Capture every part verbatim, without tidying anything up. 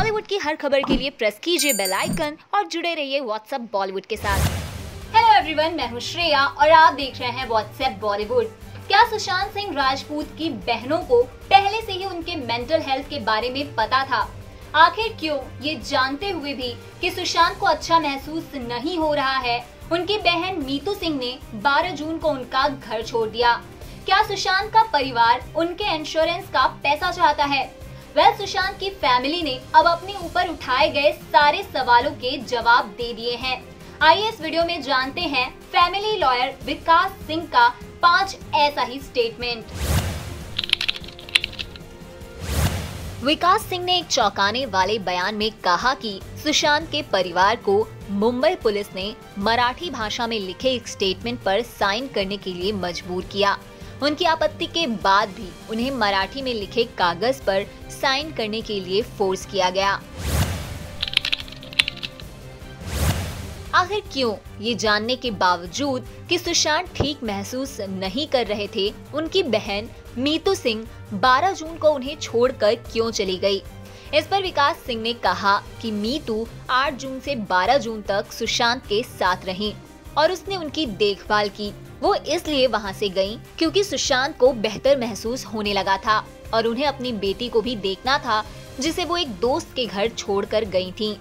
बॉलीवुड की हर खबर के लिए प्रेस कीजिए बेल आइकन और जुड़े रहिए व्हाट्सएप बॉलीवुड के साथ। हेलो एवरीवन, मैं हूँ श्रेया और आप देख रहे हैं व्हाट्सएप बॉलीवुड। क्या सुशांत सिंह राजपूत की बहनों को पहले से ही उनके मेंटल हेल्थ के बारे में पता था? आखिर क्यों, ये जानते हुए भी कि सुशांत को अच्छा महसूस नहीं हो रहा है, उनकी बहन मीतू सिंह ने बारह जून को उनका घर छोड़ दिया। क्या सुशांत का परिवार उनके इंश्योरेंस का पैसा चाहता है? वह सुशांत की फैमिली ने अब अपने ऊपर उठाए गए सारे सवालों के जवाब दे दिए हैं। आइए इस वीडियो में जानते हैं फैमिली लॉयर विकास सिंह का पांच ऐसा ही स्टेटमेंट। विकास सिंह ने एक चौंकाने वाले बयान में कहा कि सुशांत के परिवार को मुंबई पुलिस ने मराठी भाषा में लिखे एक स्टेटमेंट पर साइन करने के लिए मजबूर किया। उनकी आपत्ति के बाद भी उन्हें मराठी में लिखे कागज पर साइन करने के लिए फोर्स किया गया। आखिर क्यों, ये जानने के बावजूद कि सुशांत ठीक महसूस नहीं कर रहे थे, उनकी बहन मीतू सिंह बारह जून को उन्हें छोड़कर क्यों चली गई? इस पर विकास सिंह ने कहा कि मीतू आठ जून से बारह जून तक सुशांत के साथ रही और उसने उनकी देखभाल की। वो इसलिए वहां से गई क्योंकि सुशांत को बेहतर महसूस होने लगा था और उन्हें अपनी बेटी को भी देखना था, जिसे वो एक दोस्त के घर छोड़कर गई थीं।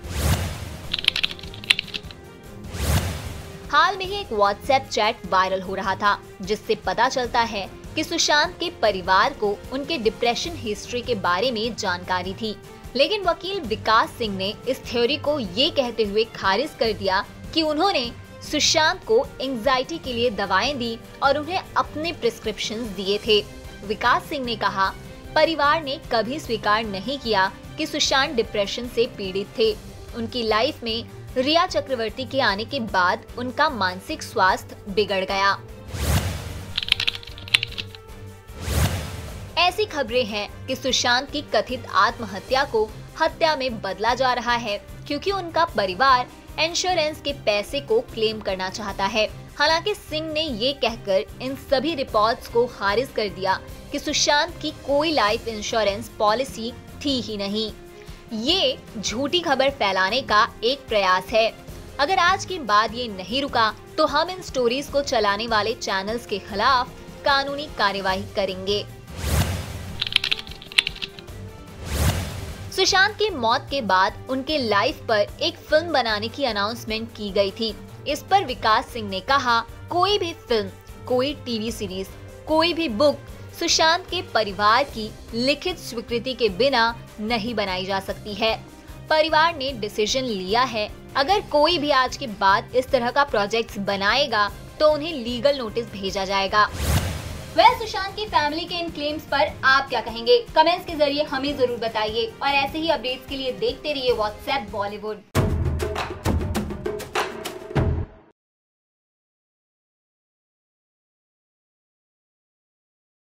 हाल में ही एक व्हाट्सएप चैट वायरल हो रहा था, जिससे पता चलता है कि सुशांत के परिवार को उनके डिप्रेशन हिस्ट्री के बारे में जानकारी थी। लेकिन वकील विकास सिंह ने इस थ्योरी को ये कहते हुए खारिज कर दिया कि उन्होंने सुशांत को एंजाइटी के लिए दवाएं दी और उन्हें अपने प्रिस्क्रिप्शंस दिए थे। विकास सिंह ने कहा, परिवार ने कभी स्वीकार नहीं किया कि सुशांत डिप्रेशन से पीड़ित थे। उनकी लाइफ में रिया चक्रवर्ती के आने के बाद उनका मानसिक स्वास्थ्य बिगड़ गया। ऐसी खबरें हैं कि सुशांत की कथित आत्महत्या को हत्या में बदला जा रहा है क्योंकि उनका परिवार इंश्योरेंस के पैसे को क्लेम करना चाहता है। हालांकि सिंह ने ये कहकर इन सभी रिपोर्ट्स को खारिज कर दिया कि सुशांत की कोई लाइफ इंश्योरेंस पॉलिसी थी ही नहीं। ये झूठी खबर फैलाने का एक प्रयास है। अगर आज के बाद ये नहीं रुका तो हम इन स्टोरीज को चलाने वाले चैनल्स के खिलाफ कानूनी कार्यवाही करेंगे। सुशांत की मौत के बाद उनके लाइफ पर एक फिल्म बनाने की अनाउंसमेंट की गई थी। इस पर विकास सिंह ने कहा, कोई भी फिल्म, कोई टीवी सीरीज, कोई भी बुक सुशांत के परिवार की लिखित स्वीकृति के बिना नहीं बनाई जा सकती है। परिवार ने डिसीजन लिया है, अगर कोई भी आज के बाद इस तरह का प्रोजेक्ट बनाएगा तो उन्हें लीगल नोटिस भेजा जाएगा। वह सुशांत की फैमिली के इन क्लेम्स पर आप क्या कहेंगे? कमेंट्स के जरिए हमें जरूर बताइए और ऐसे ही अपडेट्स के लिए देखते रहिए व्हाट्सएप बॉलीवुड।